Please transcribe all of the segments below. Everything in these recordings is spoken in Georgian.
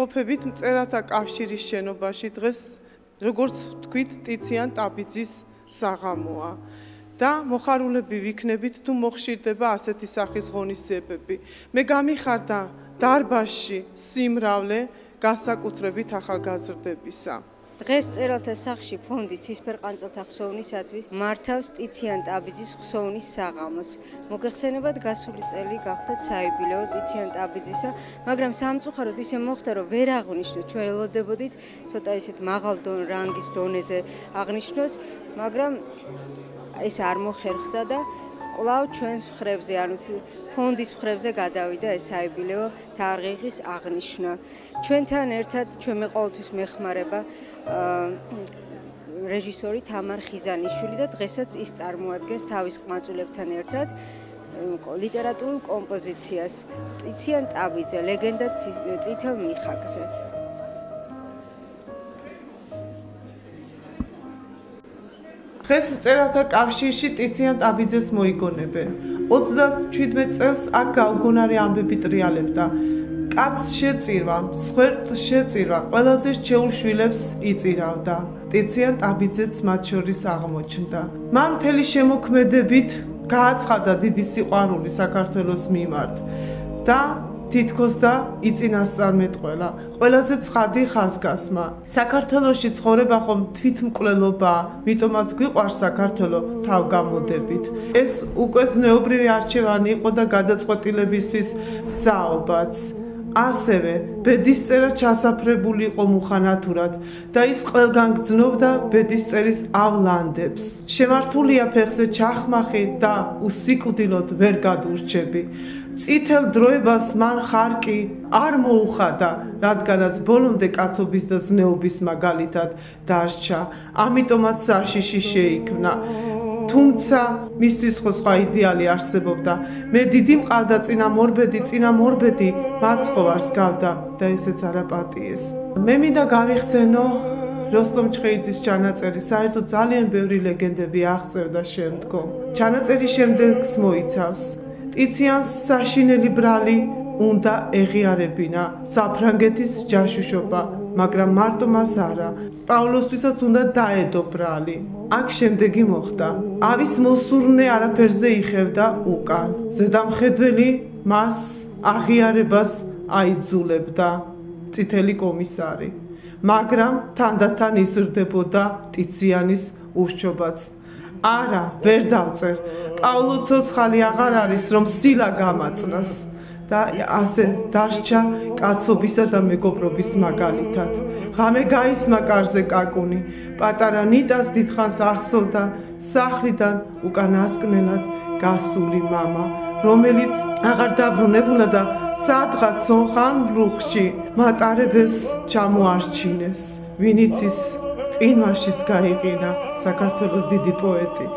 ვიმყოფებით მწერალთა კავშირის შენობაში. დღეს როგორც თქვით, ტიციან ტაბიძის საღამოა და მოხარულები ვიქნებით თუ მოხშირდება ასეთი სახის ღონისძიებები. მე გამიხარდა დარბაზში სიმრავლე განსაკუთრებით ახალგაზრდებისა. დღეს მწერალთა სახლში ფონდი ცისფერყანწელთა ხსოვნისათვის მართავს ტიციან ტაბიძის ხსოვნის საღამოს. მოგეხსენებათ, გასული წელი გახლდათ საიუბილეო ტიციან ტაბიძისა, მაგრამ სამწუხაროდ ისე მოხდა, რომ ვერ აღნიშნოთ. ჩვენ ველოდებოდით ცოტა ისეთ მაღალ რანგის დონეზე აღნიშნოს, მაგრამ ეს არ მოხერხდა და კვლავ ჩვენს მხრებზე, ანუ ფონდის მხრებზე გადავიდა ეს საიუბილეო თარიღის აღნიშვნა. ჩვენთან ერთად ჩვენ ყოველთვის მეხმარება რეჟისორი თამარ ხიზანიშვილი და დღესაც ის წარმოადგენს თავის ყმაწვილებთან ერთად ლიტერატურულ კომპოზიციას ტიციან ტაბიძე ლეგენდა წითელ მიხაკზე. დღეს მწერალთა კავშირში ტიციან ტაბიძეს მოიგონებენ. 37 წელს აქ გაუგონარი ამბები ტრიალებდა. კაცს შეწირვა, მსხვერპლს შეწირვა, ყველაზე რჩეულ შვილებს იწირავდა. ტიციან ტაბიძეც მათ შორის აღმოჩნდა. მან მთელი შემოქმედებით გააცხადა დიდი სიყვარული საქართველოს მიმართ და თითქოს და იწინასწარმეტყველა. ყველაზე ცხადი ხაზგასმა. საქართველოში ცხოვრება ხომ თვითმკვლელობაა, მიტომაც გვიყვარს საქართველო თავგამოდებით. ეს უკვე ზნეობრივი არჩევანი იყო და გადაწყვეტილებისთვის მსაობაც. ასევე ბედისწერა ჩასაფრებული იყო მუხანათურად და ის ყველგან გრძნობდა ბედისწერის ავლანდებს. შემართულია ფეხზე ჩახმახი და უსიკვდილოდ ვერ გადურჩები. წითელ დროებას მან ხარკი არ მოუხადა, რადგანაც ბოლომდე კაცობის და ზნეობის მაგალითად დარჩა. ამიტომაც საშიში შეიქმნა. თუმცა მისთვის სხვა იდეალი არსებობდა. მე დიდი მყავდა წინა მორბედი მაცხოვარს გავდა და ესეც არაპატიეს. მე მინდა გავიხსენო როსტომ ჩხეიძის ჩანაწერი. საერთოდ ძალიან ბევრი ლეგენდები აღწევდა შემდგომ. ჩანაწერი შემდეგს მოიცავს. ტიციანს საშინელი ბრალი უნდა ეღიარებინა საფრანგეთის ჯაშუშობა, მაგრამ მარტო მას არა. პავლოსთვისაც უნდა დაედო ბრალი. აქ შემდეგი მოხდა. ავის მოსურნე არაფერზე იხევდა უკან. ზედამხედველი მას აღიარებას აიძულებდა წითელი კომისარი. მაგრამ თანდათან იზრდებოდა ტიციანის ურჩობაც. არა, ვერ დავწერ. პავლო ცოცხალი აღარ არის, რომ სილა გამაწნას. და ასე დარჩა კაცობისა და მეგობრობის მაგალითად. ღამე გაისმა კარზე კაკუნი. პატარა ნიტას დიდხანს ახსოვდა სახლიდან უკანასკნელად გასული მამა, რომელიც აღარ დაბრუნებულა და სადღაც სონხან რუხში მატარებელს ჩამოარჩინეს. ვინიც ის ყინვაშიც გაიყინა საქართველოს დიდი პოეტი.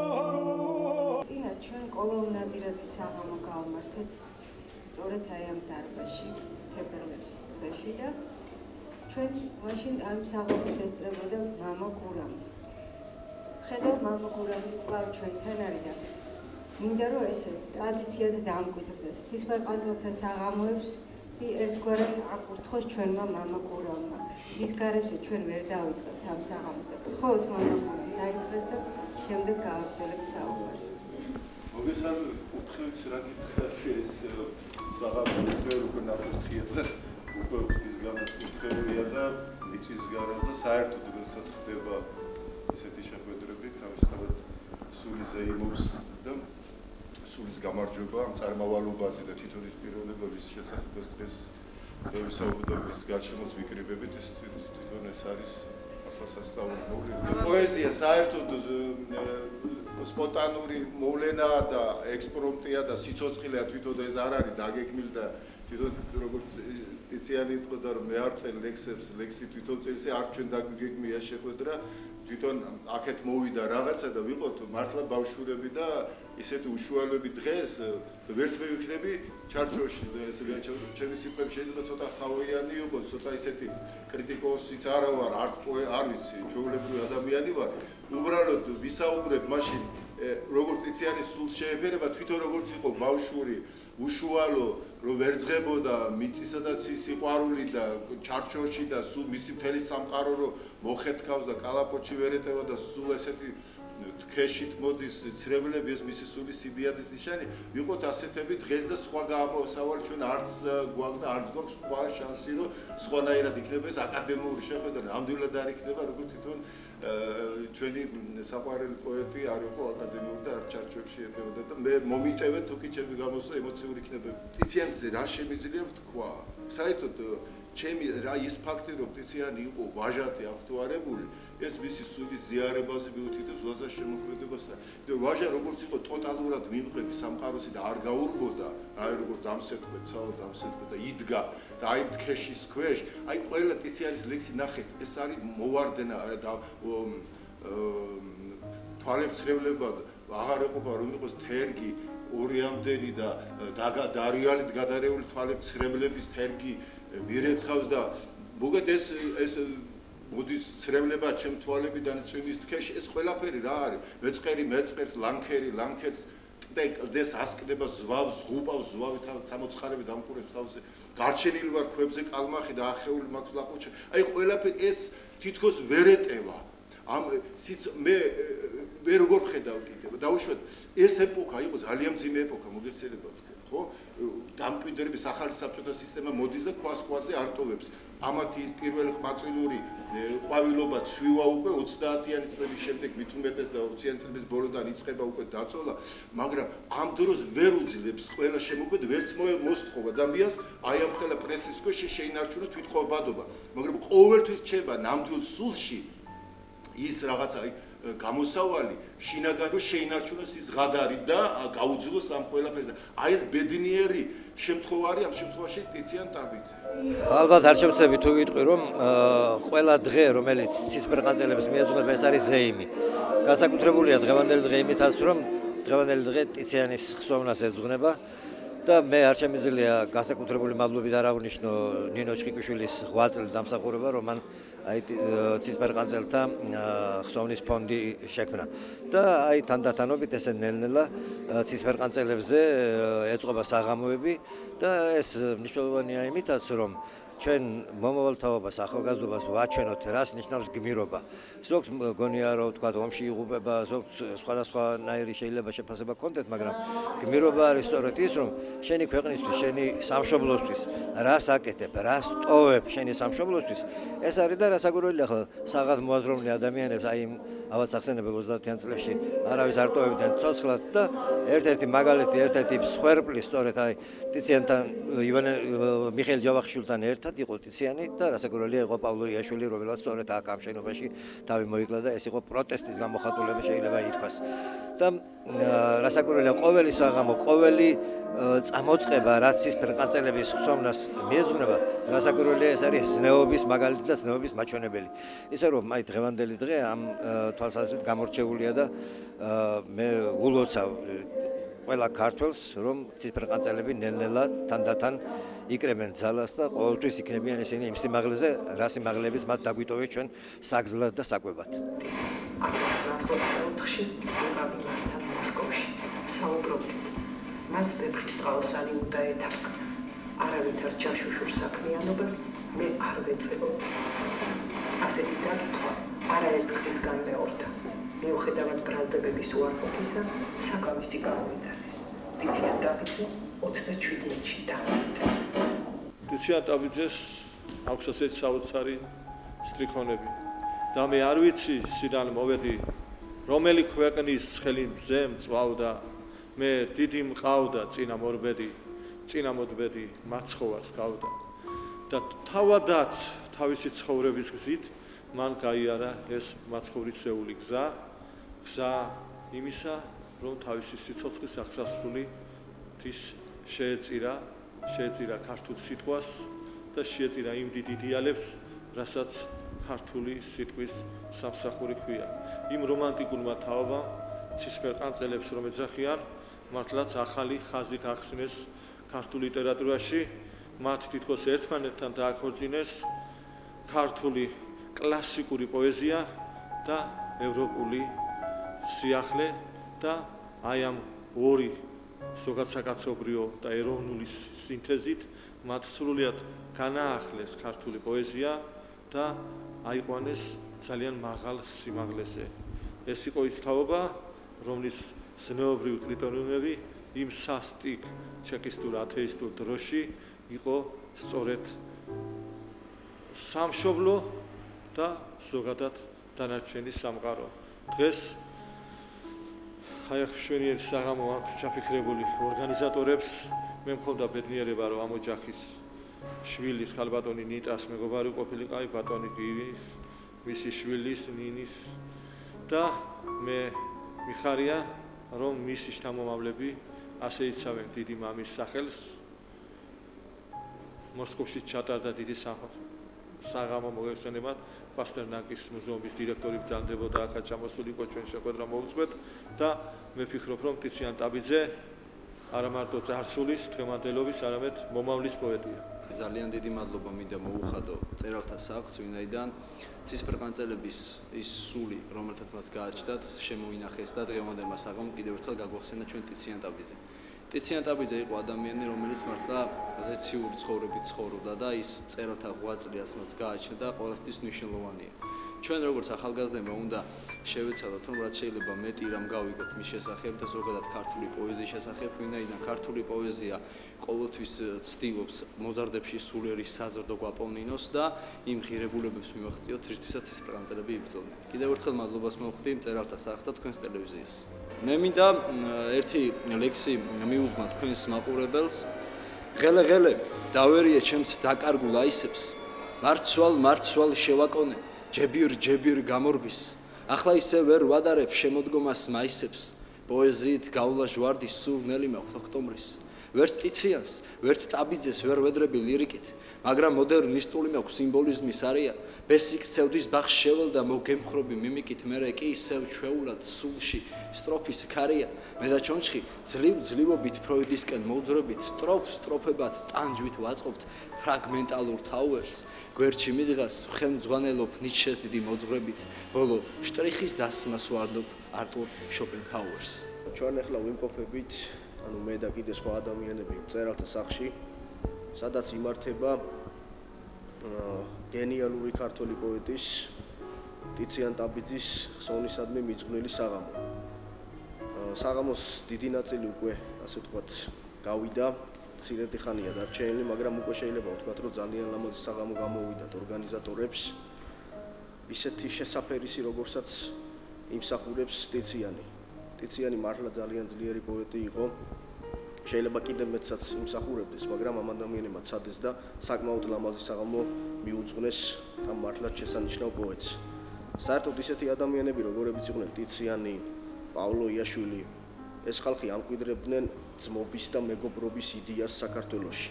ჩვენ კოლონ ნადირაძის საღამო გავმართეთ სწორედ აი ამ დარბაზში, თებერვლის თვეში და ჩვენ მაშინ ამ საღამოს ესწრებოდა მამა გურამი. ხედავ მამა გურამი კვლავ ჩვენთან არის და მინდა რომ ესე ტრადიციად დამკვიდრდეს. ცისფერყანწელთა საღამოებს ერთგვარად აკურთხოს ჩვენმა მამა გურამმა. მის გარეშე ჩვენ ვერ დავიწყებთ ამ საღამოს და გთხოვთ მამა გურამ დაიწყეთ და შემდეგ გავაგრძელებთ საუბარს. მოგესალმებით, კუთხეებს რა გითხრათ ეს საღამო თქვენ უკვე ნახეთ და უკვე ღვთისგანაც კუთხეულია და მიწის გარაზე საერთოდ როდესაც ხდება ესეთი შეხვედრები თავისთავად სული ზეიმობს და სულის გამარჯვება ამ წარმავალობაზე და თვითონის პიროვნების შესაძლებლობის დღეს ვისაუბრდებით გარშემოც ვიკრიბებით ეს თვითონ ეს არის ახალსასწაული მოვლენა. პოეზია საერთოდ სპონტანური მოვლენაა და ექსპრომტია და სიცოცხლეა თვითონ ეს არ არის დაგეგმილი და თვითონ როგორც ტიციანი იტყოდა რომ მე არ წელ ლექსი თვითონ წელსი არ ჩვენ დაგეგმია შეხვედრა თვითონ აქეთ მოვიდა რაღაცა და ვიყოთ მართლა ბავშვურები და ისეთი უშუალოები დღეს ვერც მე ვიქნები ჩარჩოში ეს ჩემი სიტყვები შეიძლება ცოტა ხავიანი იყოს ცოტა ისეთი კრიტიკოსიც არა ვარ არც არ ვიცი ჩვეულებრივი ადამიანი ვარ უბრალოდ ვისაუბრებ მაშინ როგორც ტიციანის სულს შეეფერება თვითონ როგორც იყო ბავშვური უშუალო რომ ვერ ძღებოდა მიწისა და ცის სიყვარული და ჩარჩოში და სულ მისი მთელი სამყარო რომ მოხეთქავს და კალაპოტში ვერ ეტევა და სულ ესეთი თქეშით მოდის ცრემლები ეს მისი სული სიდიადის ნიშანი ვიყოთ ასეთები დღეს და სხვა გაამოსავალი ჩვენ არც გვაქვს და არც გვაქვს სხვა შანსი რომ სხვანაირად იქნება ეს აკადემიური შეხვედრა ნამდვილად არ იქნება როგორც თვითონ ჩვენი საყვარელი პოეტი არ იყო აკადემიური და არ ჩარჩოებში ეტეოდა და მე მომიტევეთ თუ კი ჩემი გამოსვლა ემოციური იქნება ტიციანზე რა შემიძლია ვთქვა საერთოდ ჩემი რა ის ფაქტი რომ ტიციანი იყო ვაჟათი აღთვარებული ეს მისი სულის ზიარებაზე მიუთითებს ვაზას შემოქმედებასთან. ვაჟა როგორც იყო ტოტალურად მიმღები სამყაროსი და არ გაურბოდა, აი როგორც დამსეთქვეცაო დამსეთქვე და იდგა და აი თქეშის ქვეშ, აი ყველა ტიციანის ლექსი ნახეთ, ეს არის მოვარდნა და თვალებცრევლებად აღარ ეყოფა რომ იყოს თერგი ორიამდენი და დარიალით გადარეული თვალებცრებლების თერგი მირეცხავს და მოგეთ ეს მოდის ცრემლება ჩემ თვალებიდან წვიმის თქეში ეს ყველაფერი რა არის მეწყერი მეწყერს ლანქერს კლდეს ასკდება ზვავს ზღუპავს ზვავით სამოწყარები დამკურებს თავზე გარჩენილი ვარ ქვებზე კალმახი და ახეული მაქვს ლაყუჩი აი ყველაფერი ეს თითქოს ვერ ეტევა ამ მე როგორ ხედავ კიდევ დაუშვათ ეს ეპოქა იყო ძალიან მძიმე ეპოქა მოგეხსენება ვთქვი ხო დამკვიდრების ახალი საბჭოთა სისტემა მოდის და ქვას-ქვაზე არტოვებს ამათი პირველი ყმაწვილური ყვავილობა ცვივა უკვე 30-იანი წლების შემდეგ მით უმეტეს და 20-იანი წლების ბოლოდან იწყება უკვე დაწოლა მაგრამ ამ დროს ვერ უძლებს ყველა შემოქმედ ვერც მოსთხოვა და მიას აი ამ ხელა პრესის ქვეშ შეინარჩუნა თვითყოფადობა მაგრამ ყოველთვის რჩება ნამდვილ სულში ის რაღაცა გამოსავალი შინაგან რომ შეინარჩუნოს ის ღადარი და გაუძლოს ამ ყველაფერს აი ეს ბედნიერი შემთხვევარი ამ შემთხვევაში ტიციან ტაბიძე ალბათ არ შევწები თუ ვიტყვი რომ ყველა დღე რომელიც ცისფერყანწელებს მიეძღვნება ეს არის ზეიმი განსაკუთრებულია დღევანდელი დღე იმითაც რომ დღევანდელი დღე ტიციანის ხსოვნას ეძღვნება და მე არ შემიძლია განსაკუთრებული მადლობით არ აღვნიშნო ნინო ჩხიკვიშვილის 8 წლის დამსახურება რომ მან აი ცისფერყანწელთა ხსოვნის ფონდი შექმნა და აი თანდათანობით ესე ნელ-ნელა ცისფერყანწელებზე ეწყობა საღამოები და ეს მნიშვნელოვანია იმითაც რომ ჩვენ მომავალთაობას ახალგაზრდობას ვაჩვენოთ რას ნიშნავს გმირობა ზოგს მგონია რომ თქვა ომში იღუპება ზოგს სხვადასხვანაირი შეიძლება შეფასება გქონდეთ მაგრამ გმირობა არის სწორედ ის რომ შენი ქვეყნისთვის შენი სამშობლოსთვის რას აკეთებ რას ტოვებ შენი სამშობლოსთვის ეს არის და რასაკვირველია ახლა საღად მოაზროვნე ადამიანებს აი ავად სახსენებელ 30-იან წლებში არავის არ ტოვებდნენ ცოცხლად და ერთ-ერთი მაგალითი ერთ-ერთი მსხვერპლი სწორედ აი ტიციანთან ივანე მიხეილ ჯავახიშვილთან ერთად იყო ტიციანი და რასაკვირველია იყო პავლო იაშვილი რომელსაც სწორედ აქ ამ შენობაში თავი მოიკლა და ეს იყო პროტესტის გამოხატულება შეიძლება ითქვას და რასაკვირველია ყოველი საღამო ყოველი წამოწყება რაც ის ფერყანწელების ხსოვნას მიეძღვნება რასაკვირველია ეს არის ზნეობის მაგალითი და ზნეობის მაჩვენებელი ისე რომ აი დღევანდელი დღე ამ თვალსაზრისით გამორჩეულია და მე ულოცავ ყველა ქართველს რომ ცისფერყანწელები ნელ-ნელა თანდათან იკრებენ ძალას და ყოველთვის იქნებიან ესენი იმ სიმაღლეზე რა სიმაღლეების მათ დაგვიტოვეს ჩვენ საგზლად და საკვებად 1924-ში ვიყავი მასთან მოსკოვში საუბრობდით მას ვეფხისტყაოსანი უნდა ეთანხმა არავითარ ჯაშუშურ საქმიანობას მე არ ვეწებობ ასეთი დაკითხვა არაერთ გზის განმეორდა მიუხედავად ბრალდებების უარყოფისა საკამისი გამოიტანეს ტიციან ტაბიძე 37-ში დაამთავრა ტიციან ტაბიძეს აქვს ასეთი საოცარი სტრიქონები და მე არ ვიცი სიდან მოვედი რომელი ქვეყნის ცხელი მზე მწვავდა მე დიდი მყავდა წინამორბედი მაცხოვარს ყავდა და თავადაც თავისი ცხოვრების გზით მან გაიარა ეს მაცხოვრისეული გზა იმისა რომ თავისი სიცოცხლის აღსასრული თვის შეეწირა ქართულ სიტყვას და შეეწირა იმ დიდ იდეალებს რასაც ქართული სიტყვის სამსახური ქვია იმ რომანტიკულმა თაობამ ცისფერყანწელებს რომ ეძახიან მართლაც ახალი ხაზი გახსნეს ქართულ ლიტერატურაში მათ თითქოს ერთმანეთთან დააქორწინეს ქართული კლასიკური პოეზია და ევროპული სიახლე და აი ამ ორი ზოგადად საკაცობრიო და ეროვნული სინთეზით მათ სრულიად განაახლეს ქართული პოეზია და აიყვანეს ძალიან მაღალ სიმაღლეზე. ეს იყო ის თაობა, რომლის ზნეობრივი კრიტერიუმები იმ სასტიკ ჩეკისტურ ათეისტურ დროში იყო სწორედ სამშობლო და ზოგადად დანარჩენი სამყარო. დღეს აი შვენიერი საღამო აქვს ჩაფიქრებული ორგანიზატორებს. მე მქონდა ბედნიერება, რომ ამ ოჯახის შვილის ხალბატონი ნიტას მეგობარი ყოფილიყავი, ბატონი გივის, მისი შვილის ნინის და მე მიხარია, რომ მისი შთამომავლები ასე იცავენ დიდი მამის სახელს. მოსკოვში ჩატარდა დიდი საღამო მოგეხსენებათ, პასტერნაკის მუზეუმის დირექტორი ბრძანდებოდა, აქაც ჩამოსულიყო, ჩვენ შეხვედრა მოუწყვეთ და მე ვფიქრობ, რომ ტიციან ტაბიძე არა მარტო წარსულის, დღევანდელობის, არამედ მომავლის პოეტია. ძალიან დიდი მადლობა მინდა მოუხადო წერალთა სახლს, ვინაიდან ცისფერყანწელების ის სული, რომელთაც მას გააჩნდათ, შემოინახეს და დღევანდელმა საღამომ კიდევ ერთხელ გაგვახსენა ჩვენ ტიციან ტაბიძე. ტიციან ტაბიძე იყო ადამიანი, რომელიც მართლა ზეციური ცხოვრებით ცხოვრობდა და ის წერალთა ღვაწლი, რაც გააჩნდა, ყველასთვის მნიშვნელოვანია. ჩვენ როგორც ახალგაზრდებმა უნდა შევეცადოთ, რომ რაც შეიძლება მეტი რამ გავიგოთ მის შესახებ და ზოგადად ქართული პოეზიის შესახებ, ვინაიდან ქართული პოეზია ყოველთვის ცდილობს მოზარდებში სულიერი საზრდო გვაპოვნინოს და იმ ღირებულებებს მივაღწიოთ, რისთვისაც ცისფერყანწელები იბრძოდნენ. კიდევ ერთხელ მადლობას მოვხდი წერალთა სახლს და თქვენს ტელევიზიას. მე მინდა ერთი ლექსი მიუძღვა თქვენს მაყურებელს. ღელე დავერიე ჩემს დაკარგულ აისებს, მარცვალ შევაკონე ჯებირ გამორბის, ახლა ისე ვერ ვადარებ შემოდგომას მაისებს, პოეზიით გავლა ჟვარდის სურნელი მაქვს ოქტომბრის. ვერც ტიციანს, ვერც ტაბიძეს ვერ ვედრები ლირიკით, მაგრამ მოდერნისტული მაქვს სიმბოლიზმის არია, ბესიკ სევდის ბაღს შეველდა მოგემხრობი მიმიკით, მერე კი ისევ ჩვეულად სულში სტროფის ქარია, მე და ჩონჩხი ძლივობით ფროიდისკენ მოვძვრებით, სტროფებად ტანჯვით ვაწყობთ ფრაგმენტალურ თაუერს, გვერდში მიდღას ხელმძღვანელობ ნიჩეს დიდი მოძღვრებით, ბოლო შტრიხის დასმას ვარდობ არტურ შოპენჰაუერს. ჩვენ ახლა ვიმყოფებით ანუ მე და კიდე სხვა ადამიანები წერალთა სახლში, სადაც იმართება გენიალური ქართული პოეტის ტიციან ტაბიძის ხსოვნისადმი მიძღვნილი საღამო. საღამოს დიდი ნაწილი უკვე, ასე ვთქვათ, გავიდა, მცირედი ხანია დარჩენილი, მაგრამ უკვე შეიძლება ვთქვათ, რომ ძალიან ლამაზი საღამო გამოვიდათ ორგანიზატორებს. ისეთი შესაფერისი, როგორცაც იმსახურებს ტიციანი. ტიციანი მართლა ძალიან ძლიერი პოეტი იყო. შეიძლება კიდევ მეტსაც იმსახურებდეს, მაგრამ ამ ადამიანებმა ცადეს და საკმაოდ ლამაზი საღამო მიუძღვნეს ამ მართლაც შესანიშნავ პოეტს. საერთოდ ისეთი ადამიანები, როგორებიც იყვნენ ტიციანი, პავლო იაშვილი, ეს ხალხი ამკვიდრებდნენ ძმობის და მეგობრობის იდეას საქართველოში,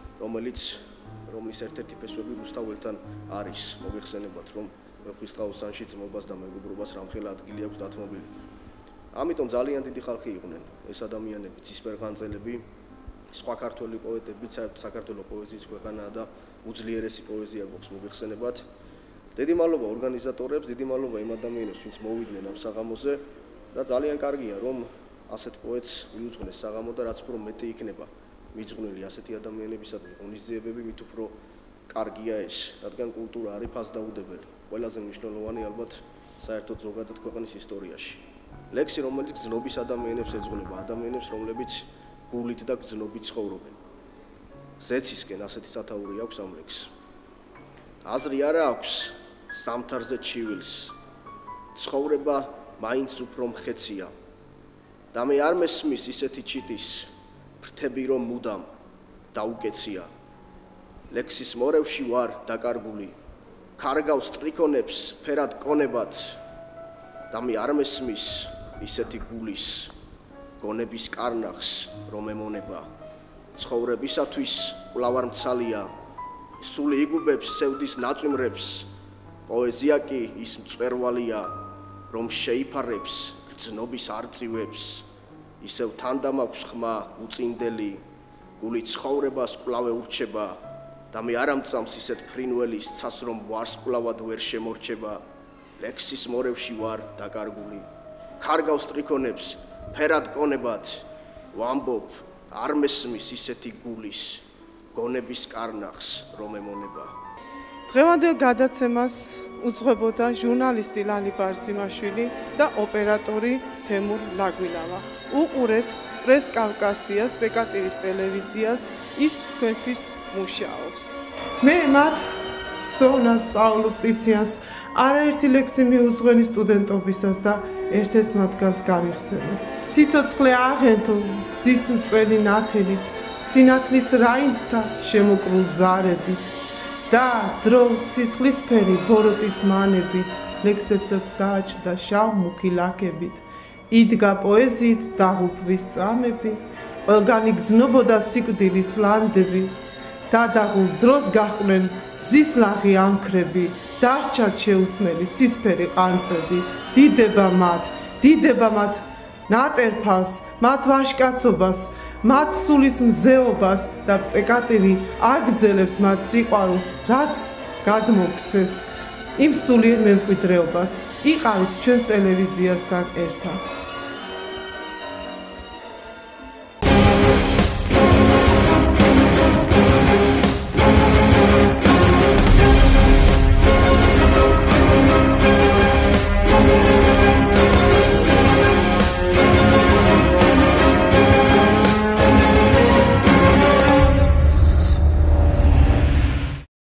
რომლის ერთ-ერთი ფესვები რუსთაველთან არის. მოგეხსენებათ, რომ ვეფხისტყაოსანში ძმობას და მეგობრობას რამხელა ადგილი აქვს დათმობილი. ამიტომ ძალიან დიდი ხალხი იყვნენ ეს ადამიანები, ცისფერყანწელები, სხვა ქართველი პოეტები, საქართველოს პოეზიის ქვეყანაა და უძლიერესი პოეზია გვაქვს, მოგეხსენებათ. დიდი მადლობა ორგანიზატორებს, დიდი მადლობა იმ ადამიანებს, ვინც მოვიდნენ ამ საღამოზე და ძალიან კარგია, რომ ასეთ პოეტს მიუძღვნეს საღამო და რაც უფრო მეტი იქნება მიძღვნილი ასეთი ადამიანებისადმი ღონისძიებები, მით უფრო კარგია ეს, რადგან კულტურა არის ფასდაუდებელი, ყველაზე მნიშვნელოვანი ალბათ საერთოდ ზოგადად ქვეყნის ისტორიაში. ლექსი, რომელიც გზნობის ადამიანებს ეძღვნება, ადამიანებს, რომლებიც გულით და გზნობით ცხოვრობენ. ზეცისკენ ასეთი სათაური აქვს ამ ლექსს. აზრი არა აქვს სამთარზე ჩივილს, ცხოვრება მაინც უფრო მხეცია და მე არ მესმის ისეთი ჩიტის, ფრთები რომ მუდამ დაუკეცია. ლექსის მორევში ვარ დაკარგული, ქარგავს ტრიქონებს ფერად კონებად და მე არ მესმის ისეთი გულის გონების კარნახს რომ ემონება. ცხოვრებისათვის კვლავ მცალია, სული იგუბებს სევდის ნაწვიმრებს, პოეზია კი ის მწვერვალია, რომ შეიფარებს გრძნობის არწივებს. ისევ თანდამაქვს ხმა უწინდელი, გული ცხოვრებას კვლავ ეურჩება და მე არ ამწამს ისეთ ფრინველის ცას, რომ ვარსკვლავად ვერ შემორჩება. ლექსის მორევში ვარ დაკარგული, ქარგავს ტრიქონებს ფერად კონებად ვამბობ, არ მესმის ისეთი გულის გონების კარნახს, რომ ემონება. დღევანდელ გადაცემას უძღვებოდა ჟურნალისტი ლალი ბარძიმაშვილი და ოპერატორი თემურ ლაგვილავა. უყურეთ პრეს კავკასიას, პეკატირის ტელევიზიას, ის თქვენთვის მუშაობს. მე მათ სონას პაულოს ტიციანს არაერთი ლექსი მიუძღვენი სტუდენტობისას და ერთ-ერთ მათგანს გავიხსენებ. სიცოცხლე აღენთო ზის მწველი ნათელი, სინათლის რაინდთა შემოკრულ ზარებით და დრო სისხლისფერი ბოროტის მანებით, ლექსებსაც დააჭდა შავ მუქი ლაქებით. იდგა პოეზიით დაღუპვის წამები, ყველგან იგრძნობოდა სიკვდილის ლანდები, დადაღულ დროს გაჰყვნენ მზის ლაღი ამქრები, დარჩათ შეუსმელი ცისფერი ყანწები, დიდება მათ ნატერფას, მათ ვაჟკაცობას, მათ სულის მზეობას და პეკატირი აგრძელებს მათ სიყვარულს, რაც გადმოქცეს იმ სულიერ მემკვიდრეობას. იყავით ჩვენს ტელევიზიასთან ერთად.